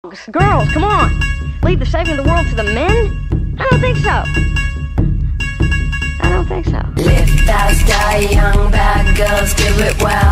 Girls, come on. Leave the saving of the world to the men? I don't think so. I don't think so. Live fast, die young, bad girls do it well.